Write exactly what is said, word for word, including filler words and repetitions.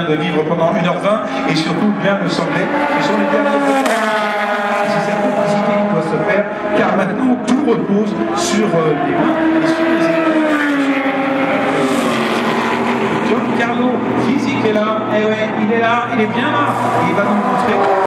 de vivre pendant une heure vingt et surtout bien me semblait, ce sont les derniers. C'est cette complicité qui doit se faire, car maintenant tout repose sur euh, les mains et sur les épaules. Giancarlo Fisichella, eh ouais, il est là, il est bien là, et il va nous montrer.